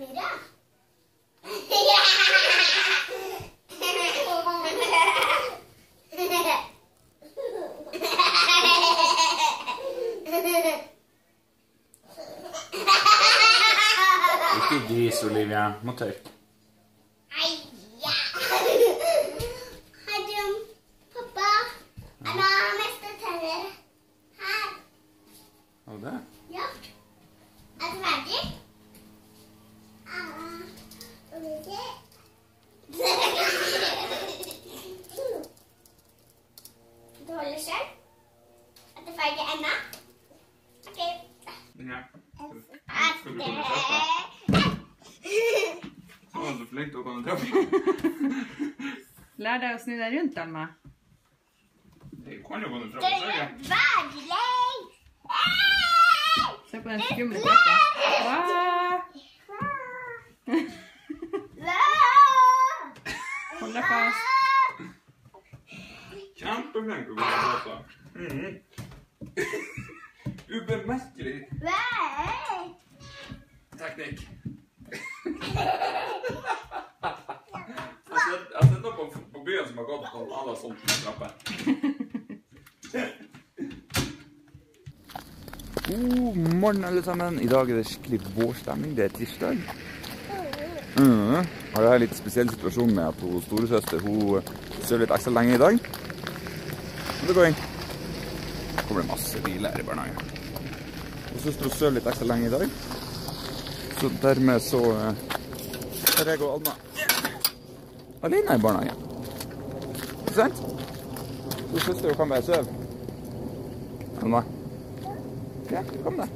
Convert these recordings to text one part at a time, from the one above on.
Mira. Ikke gris, Olivia. Må tørke. Ja. Har du, pappa? Anna har mest tenner her. Har du det? Ja. Er du ferdig? Du holder selv? Er du ferdig, Anna? Ok. Ja. Skal du komme og treffe? Å, så flink du kan treffe. Lær deg å snu deg rundt, Alma. Det kan jo kunne treffe seg. Varlig! Se på den skumle trekket. Hold deg fast. Kjempeflink du kan treffe. Ubemerkelig teknikk. Jeg har sett noe på byen som har gått på alle sånt trappe. God morgen alle sammen. I dag er det skikkelig vårstemning. Det er tirsdag. Og det er en litt spesiell situasjon med at hun storesøster, hun søver litt ekstra lenge i dag. Og det går inn. Det kommer masse biler i barnehagen. Og søster hun søver litt ekstra lenge i dag. Så dermed så har jeg og Alma alene i barnehagen. Ikke sant? Så søster hun kan bare søve. Alma. Ja, kom da.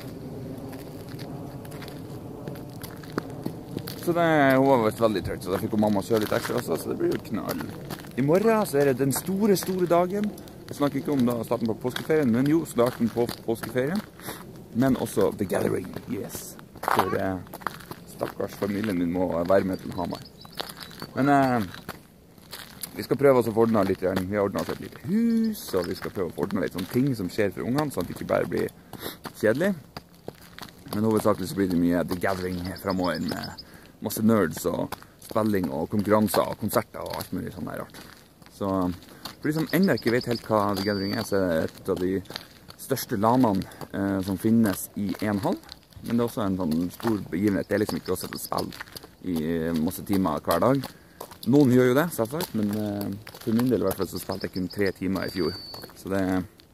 Så hun var vært veldig trøtt, så da fikk hun mamma søve litt ekstra også, så det blir jo knall. I morgen så er det den store, store dagen. Jeg snakker ikke om da starten på påskeferien, men jo starten på påskeferien. Men også The Gathering, yes. For stakkars familien min må være med til Hamar. Men vi skal prøve oss å ordne litt. Vi har ordnet oss et lite hus, og vi skal prøve å ordne litt sånne ting som skjer for ungene, sånn at det ikke bare blir kjedelig. Men hovedsakelig så blir det mye The Gathering fremover med masse nerds og spilling og konkurranser og konserter og alt mulig sånn der rart. Så for de som enda ikke vet helt hva The Gathering er, så er det et av de største lanene som finnes i en hall. Men det er også en sånn stor begivenhet. Det er liksom ikke å sette spill i masse timer hver dag. Noen gjør jo det, selvsagt, men for min del i hvert fall så spilte jeg kun 3 timer i fjor. Så det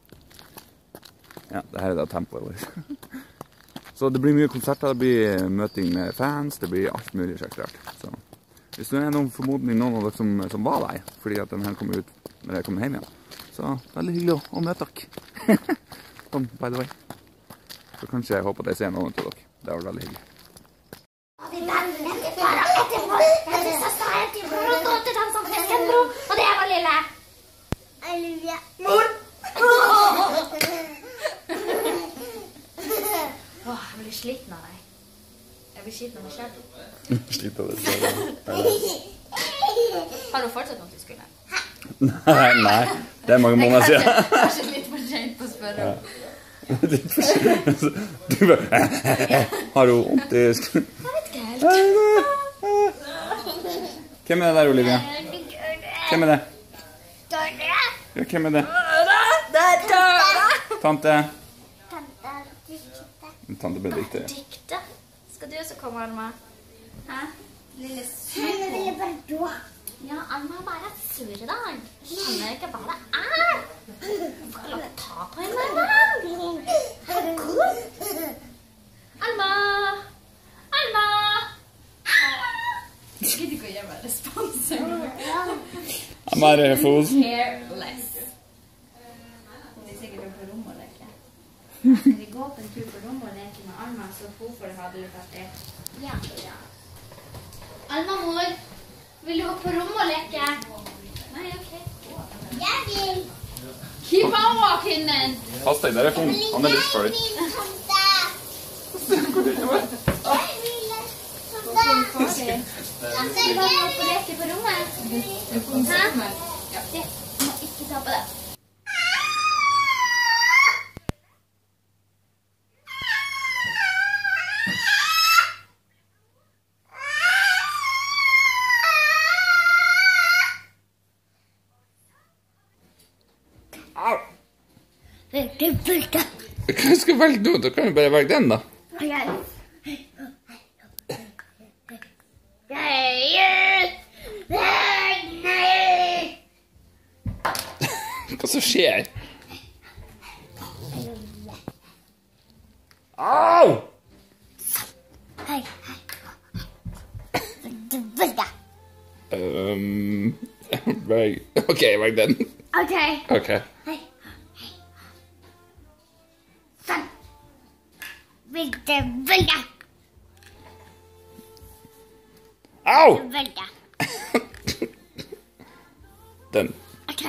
her er det tempoet vårt. Så det blir mye konserter, det blir møting med fans, det blir alt mulig kjekt rart. Så hvis det er noen formodning noen av dere som var der, fordi at den her kommer ut når jeg kommer hjem igjen, så veldig hyggelig å møte dere. Sånn, by the way. Så kanskje jeg håper at jeg ser noen til dere. Det var veldig hyggelig. Og det var lille. Olivia. Mor! Jeg blir sliten av deg. Jeg blir sliten av meg selv. Sliten av det selv. Har du fortsatt noe du skulle? Nei, det er mange måneder siden. Kanskje litt for sent på å spørre om. Litt for sent. Du bare, har du vondt i Jeg vet ikke helt. Hvem er det der, Olivia? Hvem er det? Ja, hvem er det? Det er Tara. Tante. Tante Benedikte. Dikte. Skal du også komme, Alma? Hæ? Lille Henne vil jeg bare då. Ja, Alma er bare sur i dag. Skjønner ikke hva det er. Du kan ikke ta på henne da. Herregud. Alma! Alma! Jeg gidder ikke å gjøre meg respons. I'm out of here, fools. Careless. Hun vil sikkert opp på rommet og leke. Skal vi gå på en tur på rommet og leke med Alma, så hun får ha det litt artig? Ja. Alma, mor, vil du opp på rommet og leke? Nei, ok. Jeg vil. Keep on walking, then. Pass deg, der er fond. Han er litt for Jeg vil, tante. Jeg vil, tante. Tante, vi kan opp og leke på rommet. Hæ? Ja. Du må ikke ta på det. Vulka. Hva skal jeg velge nå? Da kan vi bare velge den, da. Hva som skjer? Au! Hei. Vulka. Ok, velg den. Ok. Ok. Hei. Sånn. Vulka. Au! Vulka. Den. Ok.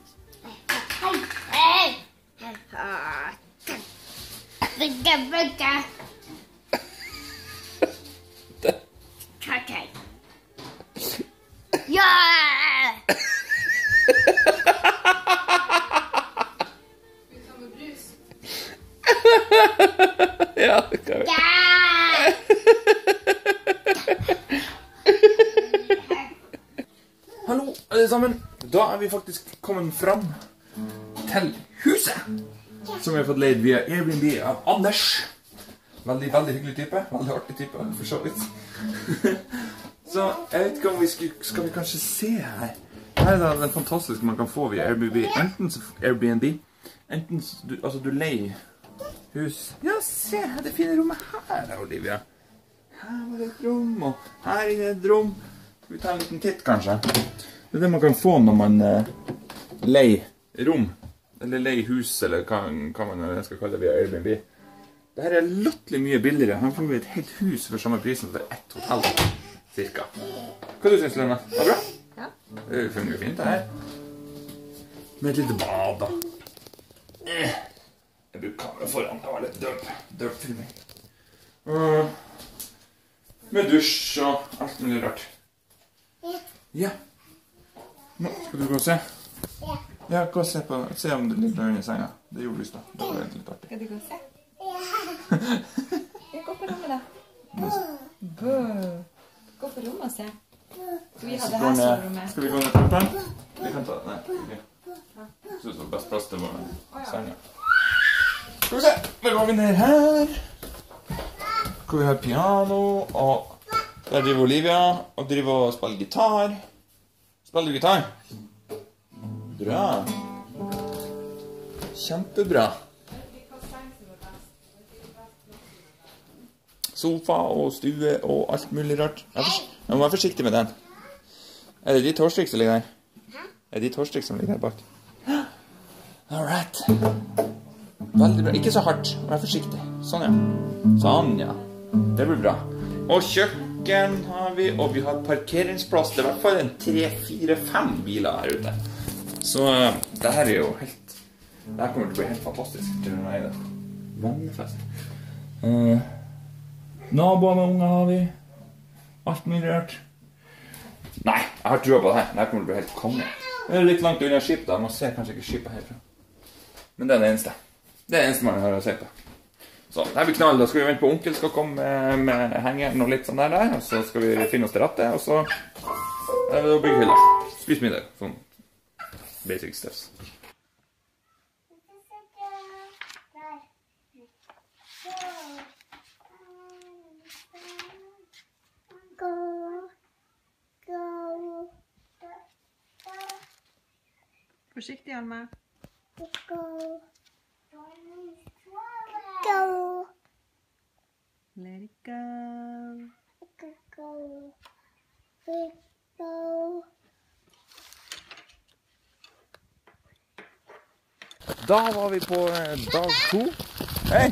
Hei. Vulka. Ok. Ja! Ja, det kan vi. Hallo, alle sammen. Da er vi faktisk kommet fram til huset, som vi har fått leid via Airbnb av Anders. Veldig, veldig hyggelig type. Veldig artig type, for så vidt. Så jeg vet ikke om vi skal vi kanskje se her. Her er det fantastiske man kan få via Airbnb. Enten du leier hus. Ja, se det fine rommet her, Olivia. Her var det et rom, og her er et rom. Skal vi ta en liten titt, kanskje? Det er det man kan få når man leier rom. Eller leier hus, eller hva man skal kalle det via Airbnb. Dette er latterlig mye billigere. Her får vi et helt hus for samme prisen for ett hotell, cirka. Hva du synes, Lene? Var det bra? Ja. Det fungerer jo fint, det her. Med et lite bad, da. Jeg bruker kamera foran. Det var litt dørt filming. Med dusj og alt mulig rart. Ja. Nå skal du gå og se. Ja, gå og se om det ligger under senga. Det gjorde vi i stad. Det var egentlig litt artig. Skal du gå og se? Gå på rommet, da. Bø. Gå på rommet og se. Skal vi ha det her som rommet? Skal vi gå ned på rommet? Vi kan ta det. Nei, ok. Jeg synes det var best plass til senga. Skal vi se, da går vi ned her. Skal vi ha piano, og der driver Olivia, og driver og spiller gitar. Spiller du gitar? Bra. Kjempebra. Sofa og stue og alt mulig rart. Jeg må være forsiktig med den. Er det ditt hårstrikk som ligger der? Er det ditt hårstrikk som ligger her bak? Alright. Veldig bra. Ikke så hardt. Vær forsiktig. Sånn, ja. Sånn, ja. Det blir bra. Og kjøkken har vi, og vi har parkeringsplass. Det er i hvert fall en 3, 4, 5 biler her ute. Så det her er jo helt... Det her kommer til å bli helt fantastisk til meg. Vennefest. Naboer med unger har vi. Alt mulig rart. Nei, jeg har troa på det her. Det her kommer til å bli helt konge. Det er litt langt under skipet da. Man ser kanskje ikke skipet herfra. Men det er det eneste. Det er det eneste man har å se på. Så det her blir knall. Da skal vi vente på onkel skal komme med hengeren og litt sånn der. Og så skal vi finne oss til rette. Og så er det å bygge hylla. Spis middag. Sånn basic stuffs. Forsiktig, Alma. Go. Let it go. Da var vi på dag 2. Hei!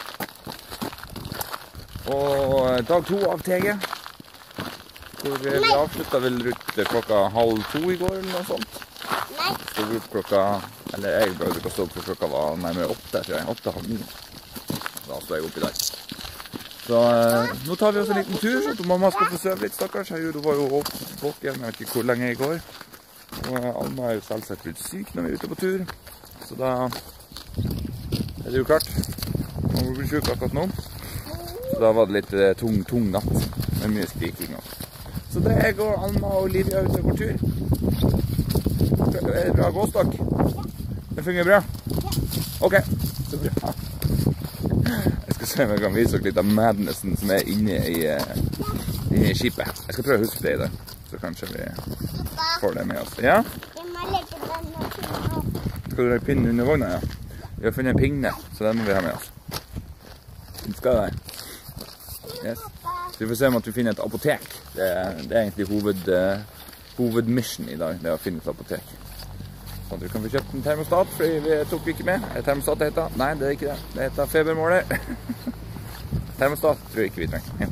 Og dag 2 av TG. Hvor vi avsluttet vel rundt klokka 1:30 i går, eller noe sånt. Stod opp klokka, eller jeg burde stå opp for klokka var nærmere 8, tror jeg. 8:30. Da stod jeg opp i dag. Så nå tar vi oss en liten tur, så at mamma skal få sove litt, stakkars. Hun var jo våken, jeg vet ikke hvor lenge i går. Og Alma er jo selvsagt litt syk når vi er ute på tur. Så da er det jo klart. Hun blir syk akkurat nå. Så da var det litt tung natt, med mye skriking også. Så det er jeg og Alma og Olivia ute på tur. Er det bra gåstokk? Det fungerer bra? Ok, Så bra. Jeg skal se om jeg kan vise dere litt av madnessen som inne i skipet. Jeg skal prøve å huske det i det, så kanskje vi får det med oss. Ja? Jeg må legge denne pinnen. Skal du legge pinnen under vogna, ja? Vi har funnet en pinne, så den må vi ha med oss. Den skal der. Yes. Så vi får se om at vi finner et apotek. Det er egentlig hovedmission i dag, det er å finne et apotek. Sånn at vi kan få kjøpt en termostat, for vi tok ikke med. Er det termostat det heter? Nei, det er ikke det. Det heter febermåler. Termostat tror jeg ikke vi trenger.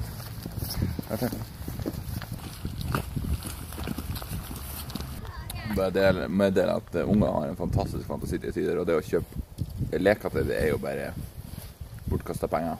Bare meddele at unger har en fantastisk fantasi til tider, og det å kjøpe leker til det er jo bare bortkastet penger.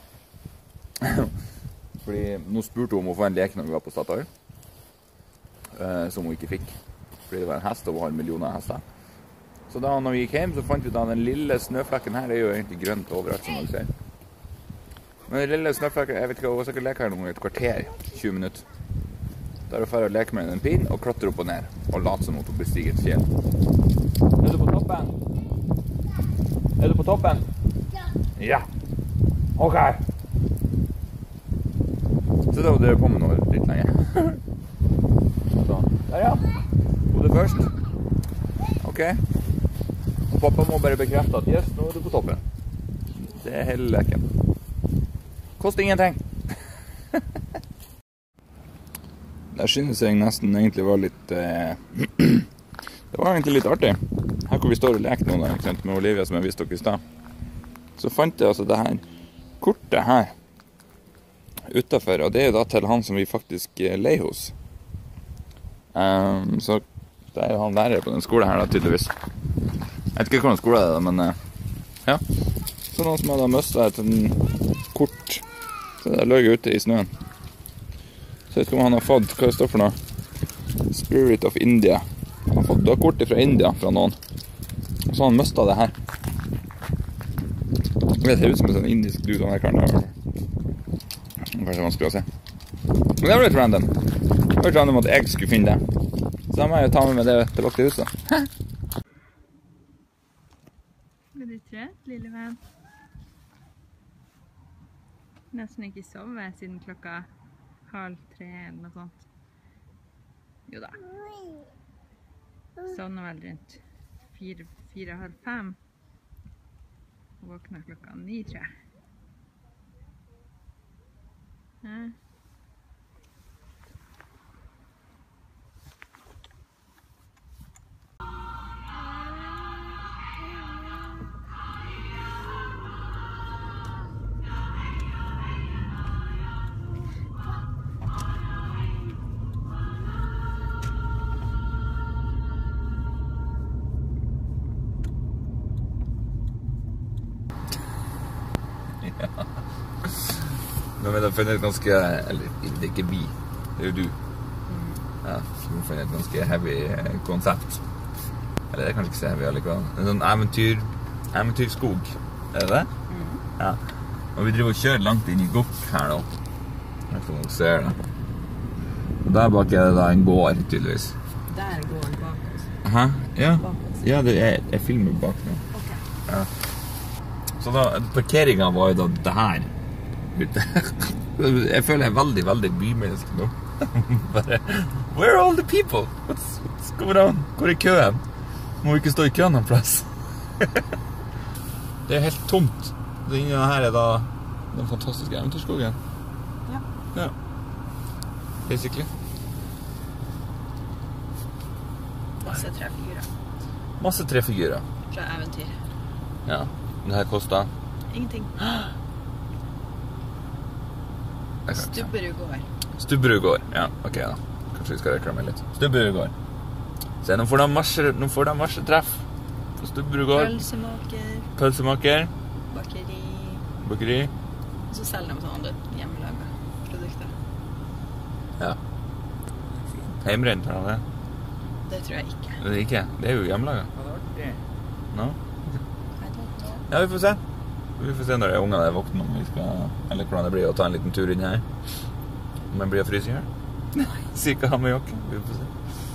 Fordi nå spurte hun om å få en lek når vi var på Statoil, som hun ikke fikk. Fordi det var en hest, og hun har millioner av hester. Så da når vi gikk hjem, så fant vi da den lille snøflekken her, det er jo egentlig grønt overalt som dere ser. Men den lille snøflekken, jeg vet ikke, hun skal ikke leke her noen i et kvarter, 20 minutter. Da er det ferdig å leke med en pin og klatre opp og ned, og late som at hun bestiger et fjell. Er du på toppen? Er du på toppen? Ja. Ok. Så da var det på med noe litt lenge. Så, der ja. Hodet først. Ok. Og pappa må bare bekrefte at yes, nå er du på toppen. Det er hele leken. Koster ingenting. Der synes jeg nesten egentlig var litt... det var egentlig litt artig. Her hvor vi står og leker noen med Olivia som jeg viste dere i sted. Så fant jeg altså det her kortet her utenfor, og det er da til han som vi faktisk leier hos. Så det er jo han lærer på den skolen her da, tydeligvis. Jeg vet ikke hvordan skole det er, men ja. Så noen som hadde mistet et kort, så det løg ute i snøen. Så jeg vet ikke om han har fått, hva det står for noe? Spirit of India. Han har fått kortet fra India, fra noen. Og så har han mistet det her. Det ser ut som en sånn indisk dude, han her karen der. Kanskje vanskelig å se. Men det var litt random. Det var litt random at jeg skulle finne det. Så da må jeg ta med det tilbake til huset. Er du trøtt, lille venn? Nesten ikke sove siden klokka 2:30 eller noe sånt. Jo da. Sovner vel rundt 4:30. Og våkner klokka 9, tror jeg. Ja. Nå har vi funnet et ganske, eller det er ikke vi, det er jo du. Ja, vi har funnet et ganske heavy konsept. Eller det er kanskje ikke så heavy allikevel. En sånn eventyrskog, er det det? Ja. Og vi driver og kjører langt inn i Gokk her nå. Jeg vet ikke om dere ser det. Og der bak er det da en gård, tydeligvis. Der går den bak oss. Hæ? Ja. Ja, det er, jeg filmer bak nå. Ok. Ja. Så da, parkeringen var jo da det her. Jeg føler jeg er veldig, veldig bymenneske nå. Bare, where are all the people? What's going on? Hvor er køen? Må vi ikke stå i køen en plass? Det er helt tomt. Det inne her er da den fantastiske eventyrskogen. Ja. Ja. Basically. Masse trefigurer. Masse trefigurer. Fra eventyr. Ja. Det her koster Ingenting. Stubberud gård. Stubberud gård, ja, ok da. Kanskje vi skal reklamere litt. Stubberud gård. Se, nå får de masse treff på Stubberud gård. Pølsemaker. Bakeri. Og så selger de sånne hjemmelaga produkter. Ja. Heimrent, har de det? Det tror jeg ikke. Det er ikke, det er jo hjemmelaga. No? Ja, vi får se. Vi får se når de ungene er våkne, om vi skal, eller hvordan det blir å ta en liten tur inn her. Om jeg blir å fryse her. Sikkert ha med jakke, vi får se.